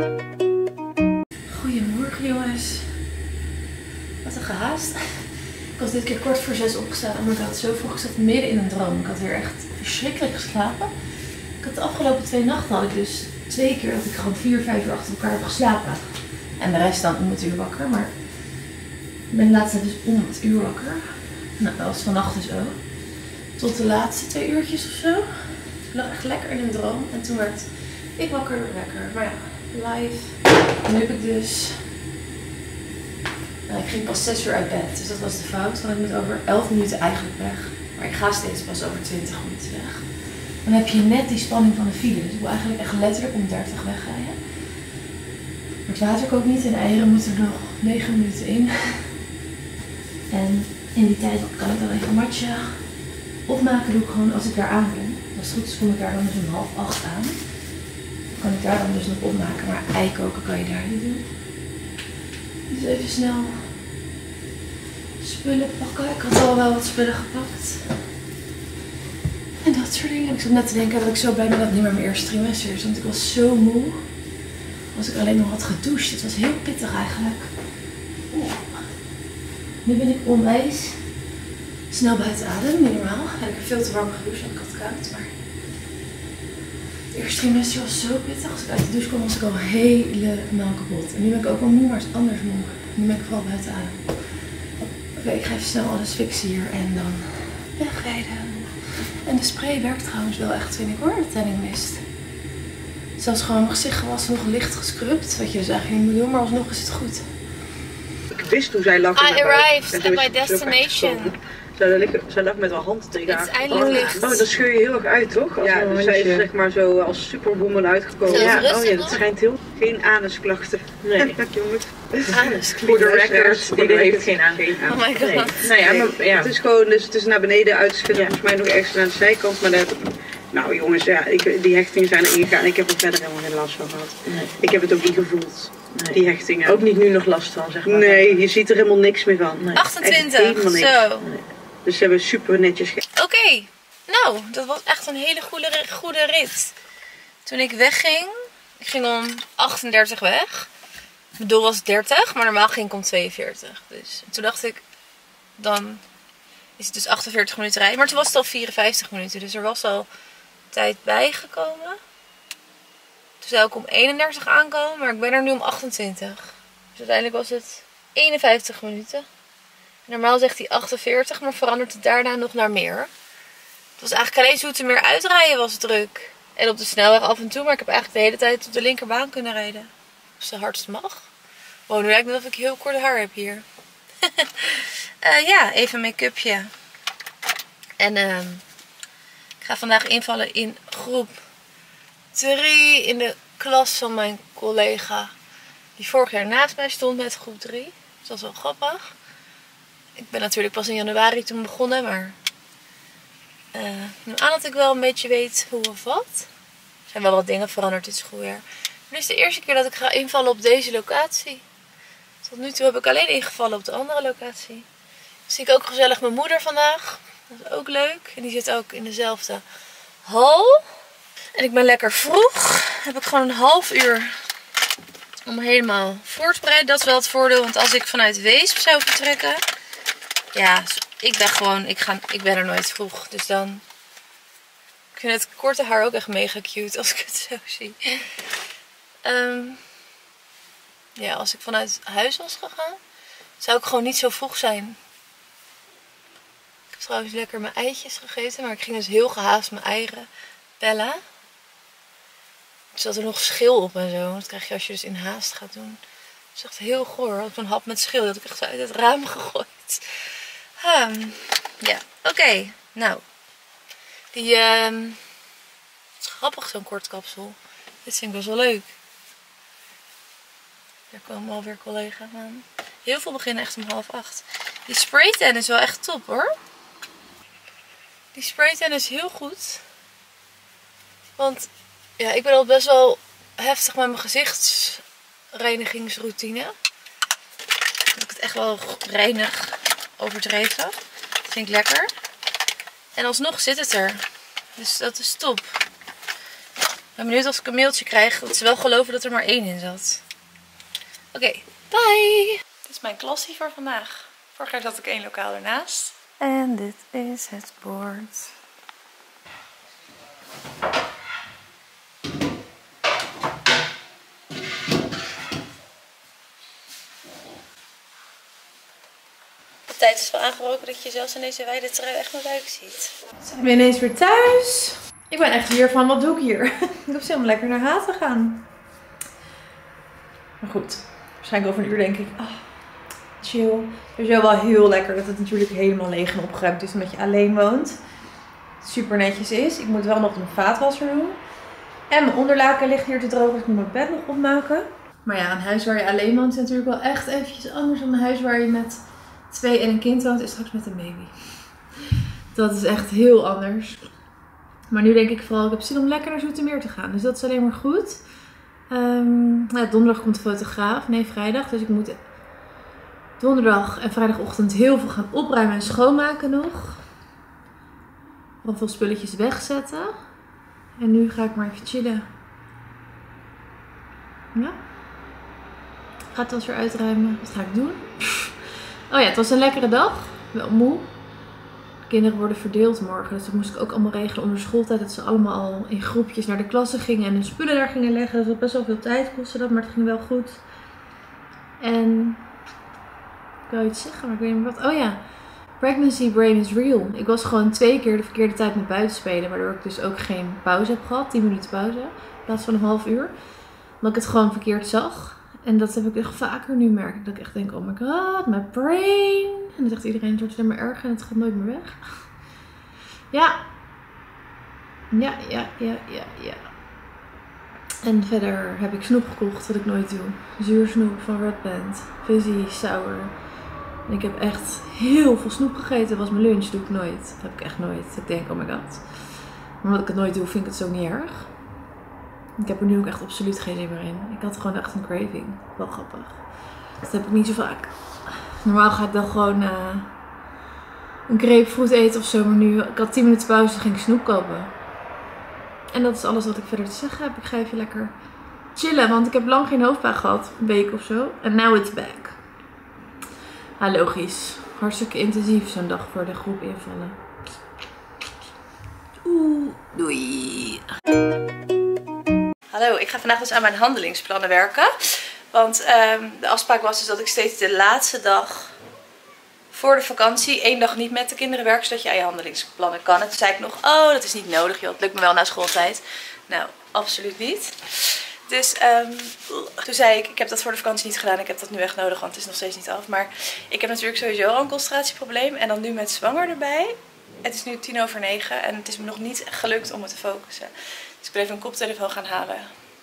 Goedemorgen jongens. Wat een gehaast. Ik was dit keer kort voor zes opgestaan, omdat ik had zo vroeg gezet midden in een droom. Ik had weer echt verschrikkelijk geslapen. Ik had de afgelopen twee nachten had ik dus twee keer dat ik gewoon vier, vijf uur achter elkaar heb geslapen. En de rest dan om het uur wakker, maar ik ben de laatste tijd dus om het uur wakker. Nou, dat was vannacht dus ook. Tot de laatste twee uurtjes of zo. Ik lag echt lekker in een droom en toen werd ik wakker door lekker. Maar ja, live. En nu heb ik dus... Nou, ik ging pas zes uur uit bed, dus dat was de fout. Want ik moet over elf minuten eigenlijk weg. Maar ik ga steeds pas over twintig minuten weg. Dan heb je net die spanning van de file. Dus ik wil eigenlijk echt letterlijk om dertig wegrijden. Maar het water kookt niet en de eieren moeten er nog negen minuten in. En in die tijd kan ik dan even een matje opmaken. Doe ik gewoon als ik daar aan kom. Als het goed is kom ik daar dan dus om half acht aan. kan ik daar dan dus nog opmaken. Maar ei koken kan je daar niet doen. Dus even snel spullen pakken. Ik had al wel wat spullen gepakt. En dat soort dingen. En ik zat net te denken dat ik zo blij ben dat het niet meer mijn eerste trimester is. Want ik was zo moe. Als ik alleen nog had gedoucht. Het was heel pittig eigenlijk. Oeh. Nu ben ik onwijs snel buiten adem. Niet normaal. En ik heb veel te warm gedoucht. Want ik had koud. Maar het eerste trimester was zo pittig. Als ik uit de douche kwam was ik al helemaal kapot. En nu ben ik ook al moe. Maar het is anders moe. Nu ben ik vooral buiten adem. Oké, okay, ik ga even snel alles fixen hier. En dan wegrijden. En de spray werkt trouwens wel echt, vind ik hoor, de tanning mist. Zelfs gewoon mijn gezicht was nog licht gescrubt. Wat je dus eigenlijk niet moet doen, maar alsnog is het goed. Ik wist hoe zij lag. I arrived at my destination. Zij lag met haar hand tegen haar. Het is eindelijk licht. Oh, dat scheur je heel erg uit, toch? Als ja, dus zij is zeg maar zo als superwoman uitgekomen. Zo, Ja, rustig, oh ja, dat hoor. schijnt heel... Geen anusklachten. Nee, jongens. Anusklachten. Voor de record, Voor de die heeft heeft geen aan. Oh my god. Nee. Nou ja, Nee, maar, ja. Het is gewoon, dus het is naar beneden uitschudden. Ja. Volgens mij nog extra naar de zijkant. Maar dat, nou jongens, ja, ik, die hechtingen zijn er ingegaan. Ik heb er verder helemaal geen last van gehad. Nee. Ik heb het ook niet gevoeld, Nee. die hechtingen. Ook niet nu nog last van, zeg maar. Nee, je ziet er helemaal niks meer van. Nee. Echt achtentwintig, helemaal niks. zo. Dus ze hebben super netjes ge... Oké, nou, dat was echt een hele goede, goede rit. Toen ik wegging, ik ging om achtendertig weg. Mijn doel was dertig, maar normaal ging ik om tweeënveertig. Dus toen dacht ik, dan is het dus achtenveertig minuten rijden. Maar toen was het al vierenvijftig minuten, dus er was al tijd bijgekomen. Toen zou ik om eenendertig aankomen, maar ik ben er nu om achtentwintig. Dus uiteindelijk was het eenenvijftig minuten. Normaal zegt hij achtenveertig, maar verandert het daarna nog naar meer. Het was eigenlijk alleen Zoetermeer uitrijden was druk. En op de snelweg af en toe, maar ik heb eigenlijk de hele tijd op de linkerbaan kunnen rijden. Als het hardst mag. Wow, nu lijkt het alsof ik heel kort haar heb hier. uh, ja, even een make-upje. En uh, ik ga vandaag invallen in groep drie in de klas van mijn collega. Die vorig jaar naast mij stond met groep drie. Dus dat was wel grappig. Ik ben natuurlijk pas in januari toen begonnen, maar uh, nu aan dat ik wel een beetje weet hoe of wat. Er zijn wel wat dingen veranderd dit schooljaar. Dit is de eerste keer dat ik ga invallen op deze locatie. Tot nu toe heb ik alleen ingevallen op de andere locatie. Dus zie ik ook gezellig mijn moeder vandaag. Dat is ook leuk. En die zit ook in dezelfde hal. En ik ben lekker vroeg. Heb ik gewoon een half uur om helemaal voor te bereiden. Dat is wel het voordeel, want als ik vanuit Weesp zou vertrekken... Ja, ik ben gewoon, ik, ga, ik ben er nooit vroeg. Dus dan, ik vind het korte haar ook echt mega cute als ik het zo zie. Um, ja, als ik vanuit huis was gegaan, zou ik gewoon niet zo vroeg zijn. Ik heb trouwens lekker mijn eitjes gegeten, maar ik ging dus heel gehaast mijn eieren bellen. Er zat er nog schil op en zo. Dat krijg je als je dus in haast gaat doen. Dat is echt heel goor. Ik had een hap met schil. Dat heb ik echt zo uit het raam gegooid. Um, ja, oké. Okay. Nou. Die, um, het is grappig zo'n kort kapsel. Dit vind ik best wel leuk. Daar komen alweer collega's aan. Heel veel beginnen echt om half acht. Die spraytan is wel echt top hoor. Die spraytan is heel goed. Want ja, ik ben al best wel heftig met mijn gezichtsreinigingsroutine. Dat ik het echt wel reinig overdreven. Dat vind ik lekker. En alsnog zit het er. Dus dat is top. Ik ben benieuwd als ik een mailtje krijg dat ze wel geloven dat er maar één in zat. Oké, okay, bye! Dit is mijn klassie voor vandaag. Vorig jaar zat ik één lokaal ernaast. En dit is het bord. De tijd is wel aangebroken dat je zelfs in deze wijde trui echt mijn buik ziet. Ik ben ineens weer thuis. Ik ben echt hier van, wat doe ik hier? Ik hoef helemaal lekker naar H te gaan. Maar goed, waarschijnlijk over een uur denk ik, ah, chill. Het is wel heel lekker dat het natuurlijk helemaal leeg en opgeruimd is omdat je alleen woont. Super netjes is. Ik moet wel nog een vaatwasser doen. En mijn onderlaken ligt hier te drogen, dus ik moet mijn bed nog opmaken. Maar ja, een huis waar je alleen woont is natuurlijk wel echt eventjes anders dan een huis waar je met twee en een kind woont en straks met een baby. Dat is echt heel anders. Maar nu denk ik vooral, ik heb zin om lekker naar Zoetermeer te gaan. Dus dat is alleen maar goed. Um, ja, donderdag komt de fotograaf. Nee, vrijdag. Dus ik moet donderdag en vrijdagochtend heel veel gaan opruimen en schoonmaken nog. Nog veel spulletjes wegzetten. En nu ga ik maar even chillen. Ja. Ik ga het was weer uitruimen. Wat ga ik doen? Oh ja, het was een lekkere dag. Wel moe. De kinderen worden verdeeld morgen. Dus dat moest ik ook allemaal regelen onder schooltijd. Dat ze allemaal al in groepjes naar de klasse gingen. En hun spullen daar gingen leggen. Dus dat best wel veel tijd kostte dat. Maar het ging wel goed. En... Ik wil iets zeggen, maar ik weet niet meer wat. Oh ja. Pregnancy brain is real. Ik was gewoon twee keer de verkeerde tijd met buiten spelen. Waardoor ik dus ook geen pauze heb gehad. tien minuten pauze. In plaats van een half uur. Omdat ik het gewoon verkeerd zag. En dat heb ik echt vaker nu merk ik. Dat ik echt denk, oh my god, my brain. En dan zegt iedereen, het wordt alleen maar erger en het gaat nooit meer weg. Ja. Ja, ja, ja, ja, ja. En verder heb ik snoep gekocht, wat ik nooit doe. Zuursnoep van Red Band. Fizzy, sour. En ik heb echt heel veel snoep gegeten. Dat was mijn lunch, dat doe ik nooit. Dat heb ik echt nooit. Ik denk, oh my god. Maar omdat ik het nooit doe, vind ik het zo niet erg. Ik heb er nu ook echt absoluut geen zin meer in. Ik had gewoon echt een craving. Wel grappig. Dat heb ik niet zo vaak. Normaal ga ik dan gewoon uh, een grapefruit eten of zo. Maar nu, ik had tien minuten pauze, ging ik snoep kopen. En dat is alles wat ik verder te zeggen heb. Ik ga even lekker chillen. Want ik heb lang geen hoofdpijn gehad. Een week of zo. En now it's back. Ah, logisch. Hartstikke intensief zo'n dag voor de groep invallen. Oeh, doei. Hallo, ik ga vandaag dus aan mijn handelingsplannen werken. Want um, de afspraak was dus dat ik steeds de laatste dag voor de vakantie één dag niet met de kinderen werk, zodat je aan je handelingsplannen kan. En toen zei ik nog, oh dat is niet nodig joh, het lukt me wel na schooltijd. Nou, absoluut niet. Dus um, toen zei ik, ik heb dat voor de vakantie niet gedaan, ik heb dat nu echt nodig, want het is nog steeds niet af. Maar ik heb natuurlijk sowieso al een concentratieprobleem en dan nu met zwanger erbij. Het is nu tien over negen en het is me nog niet gelukt om me te focussen. Dus ik ben even een koptelefoon gaan halen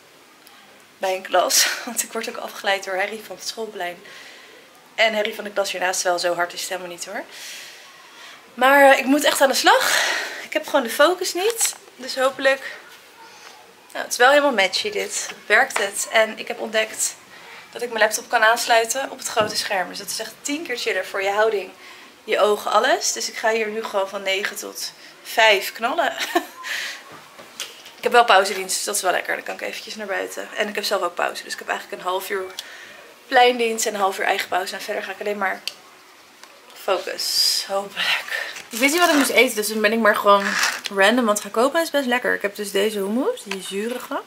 bij een klas. Want ik word ook afgeleid door Harry van het schoolplein. En Harry van de klas hiernaast, wel zo hard is het helemaal niet hoor. Maar uh, ik moet echt aan de slag. Ik heb gewoon de focus niet. Dus hopelijk... Nou, het is wel helemaal matchy dit. Werkt het. En ik heb ontdekt dat ik mijn laptop kan aansluiten op het grote scherm. Dus dat is echt tien keer chiller voor je houding, je ogen, alles. Dus ik ga hier nu gewoon van negen tot vijf knallen. Ik heb wel pauzedienst, dus dat is wel lekker. Dan kan ik eventjes naar buiten. En ik heb zelf ook pauze. Dus ik heb eigenlijk een half uur pleindienst en een half uur eigen pauze. En verder ga ik alleen maar focus. Hopelijk. Ik weet niet wat ik moest eten, dus dan ben ik maar gewoon random wat gaan kopen. Het is best lekker. Ik heb dus deze hummus, die zurige.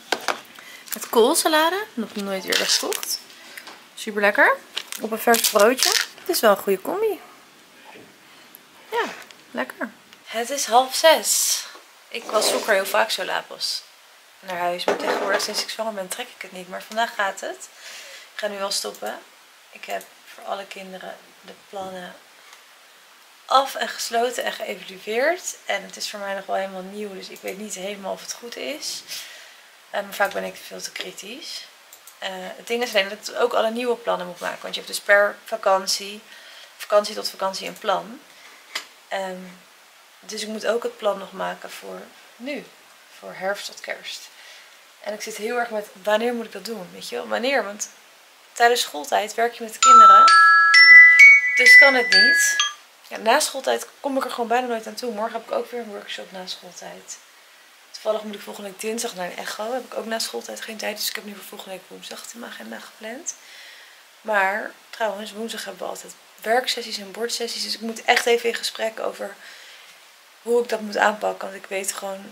Met koolsalade. Nog nooit eerder gekocht. Super lekker. Op een vers broodje. Het is wel een goede combi. Ja, lekker. Het is half zes. Ik was vroeger heel vaak zo laat pas naar huis. Maar tegenwoordig sinds ik zwanger ben trek ik het niet. Maar vandaag gaat het. Ik ga nu wel stoppen. Ik heb voor alle kinderen de plannen af en gesloten en geëvalueerd. En het is voor mij nog wel helemaal nieuw. Dus ik weet niet helemaal of het goed is. Uh, maar vaak ben ik veel te kritisch. Uh, het ding is alleen dat ik ook alle nieuwe plannen moet maken. Want je hebt dus per vakantie, vakantie tot vakantie een plan. Um, dus ik moet ook het plan nog maken voor nu. Voor herfst tot kerst. En ik zit heel erg met wanneer moet ik dat doen? Weet je wel? Wanneer? Want tijdens schooltijd werk je met de kinderen. Dus kan het niet. Ja, na schooltijd kom ik er gewoon bijna nooit aan toe. Morgen heb ik ook weer een workshop na schooltijd. Toevallig moet ik volgende week dinsdag naar een echo. Heb ik ook na schooltijd geen tijd. Dus ik heb nu voor volgende week woensdag in mijn agenda gepland. Maar trouwens, woensdag hebben we altijd werksessies en bordsessies. Dus ik moet echt even in gesprek over hoe ik dat moet aanpakken. Want ik weet gewoon...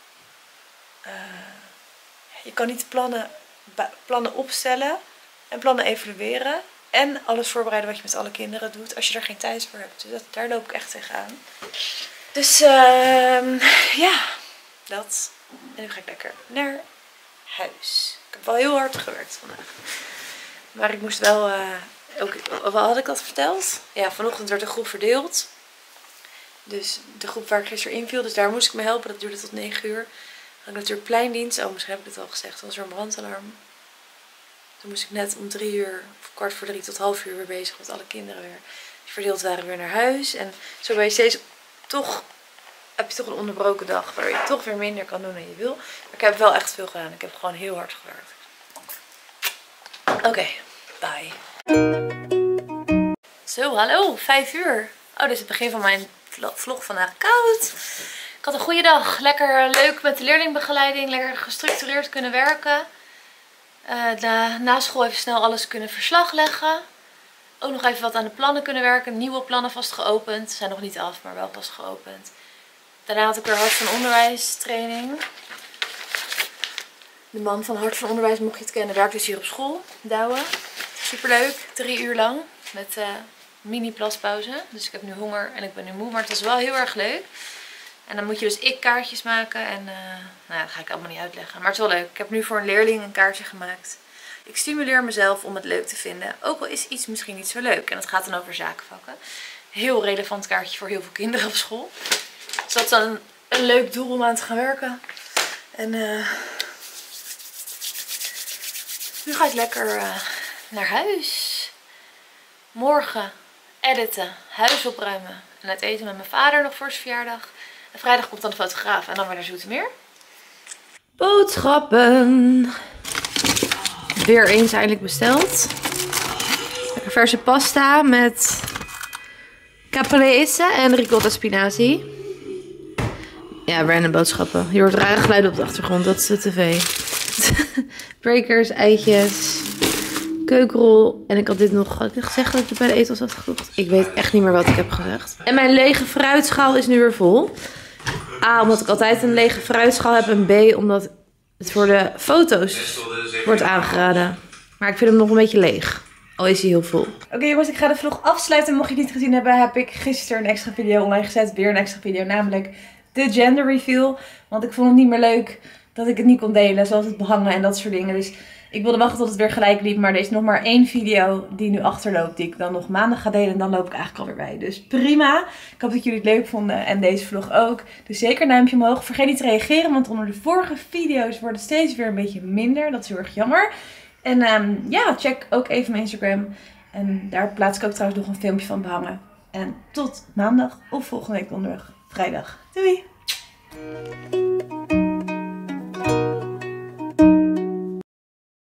Uh, je kan niet plannen, plannen opstellen en plannen evalueren. En alles voorbereiden wat je met alle kinderen doet als je er geen tijd voor hebt. Dus dat, daar loop ik echt tegenaan. Dus uh, ja, dat. En nu ga ik lekker naar huis. Ik heb wel heel hard gewerkt vandaag. Maar ik moest wel... Uh, ook, wat had ik dat verteld? Ja, vanochtend werd de groep verdeeld. Dus de groep waar ik gisteren inviel. Dus daar moest ik me helpen. Dat duurde tot negen uur. Dan had ik natuurlijk pleindienst. Oh, misschien heb ik het al gezegd. Dan was er een brandalarm. Toen moest ik net om drie uur, of kwart voor drie tot half uur weer bezig met alle kinderen weer. Die verdeeld waren weer naar huis. En zo ben je steeds toch heb je toch een onderbroken dag. Waardoor je toch weer minder kan doen dan je wil. Maar ik heb wel echt veel gedaan. Ik heb gewoon heel hard gewerkt. Oké, okay, bye. Zo, hallo. Vijf uur. Oh, dit is het begin van mijn vlog vandaag. Koud. Ik had een goede dag. Lekker leuk met de leerlingbegeleiding. Lekker gestructureerd kunnen werken. Uh, na, na school even snel alles kunnen verslag leggen. Ook nog even wat aan de plannen kunnen werken. Nieuwe plannen vast geopend. Ze zijn nog niet af, maar wel vast geopend. Daarna had ik weer Hart van Onderwijs training. De man van Hart van Onderwijs, mocht je het kennen, werkt dus hier op school. Douwe. Superleuk. Drie uur lang. Met uh, mini plaspauze. Dus ik heb nu honger en ik ben nu moe. Maar het was wel heel erg leuk. En dan moet je dus ik-kaartjes maken. En uh, nou ja, dat ga ik allemaal niet uitleggen. Maar het is wel leuk. Ik heb nu voor een leerling een kaartje gemaakt. Ik stimuleer mezelf om het leuk te vinden. Ook al is iets misschien niet zo leuk. En het gaat dan over zakenvakken. Heel relevant kaartje voor heel veel kinderen op school. Dus dat is dan een, een leuk doel om aan te gaan werken. En uh, nu ga ik lekker uh, naar huis. Morgen editen, huis opruimen. En het eten met mijn vader nog voor zijn verjaardag. En vrijdag komt dan de fotograaf en dan weer naar Zoetermeer. Boodschappen. Weer eens eindelijk besteld. Lekker verse pasta met caprese en ricotta spinazie. Ja, random boodschappen. Je hoort rare geluiden op de achtergrond, dat is de tv. Breakers, eitjes, keukenrol. En ik had dit nog, had ik gezegd dat ik het bij de etels had gekocht? Ik weet echt niet meer wat ik heb gezegd. En mijn lege fruitschaal is nu weer vol. A, omdat ik altijd een lege fruitschaal heb. En B, omdat het voor de foto's wordt aangeraden. Maar ik vind hem nog een beetje leeg. Al is hij heel vol. Oké okay, jongens, ik ga de vlog afsluiten. Mocht je het niet gezien hebben, heb ik gisteren een extra video online gezet. Weer een extra video, namelijk de gender reveal. Want ik vond het niet meer leuk dat ik het niet kon delen. Zoals het behangen en dat soort dingen. Dus ik wilde wachten tot het weer gelijk liep. Maar er is nog maar één video die nu achterloopt. Die ik dan nog maandag ga delen. En dan loop ik eigenlijk alweer bij. Dus prima. Ik hoop dat jullie het leuk vonden. En deze vlog ook. Dus zeker een duimpje omhoog. Vergeet niet te reageren. Want onder de vorige video's wordt het steeds weer een beetje minder. Dat is heel erg jammer. En um, ja, check ook even mijn Instagram. En daar plaats ik ook trouwens nog een filmpje van behangen. En tot maandag of volgende week donderdag, vrijdag. Doei!